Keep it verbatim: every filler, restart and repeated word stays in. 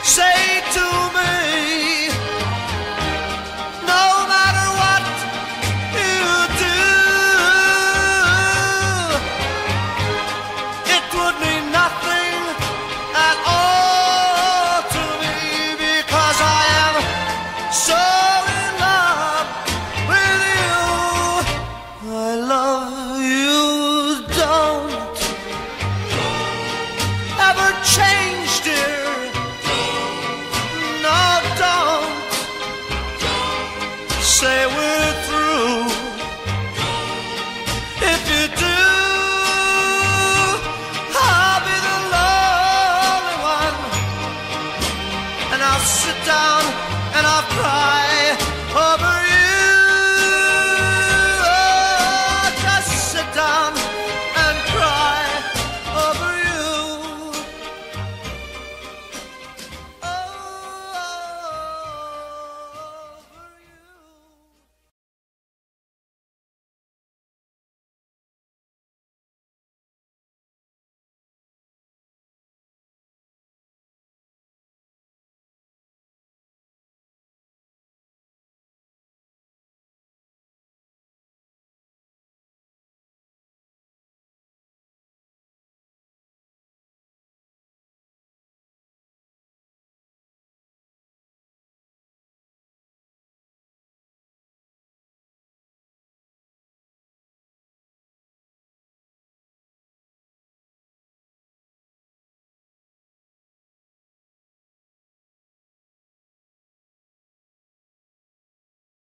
say to me, no matter what you do, it would mean nothing at all to me, because I am so in love with you. I love you. Don't ever change, dear. No, don't say we're through. If you do, I'll be the lonely one, and I'll sit down and I'll cry over you.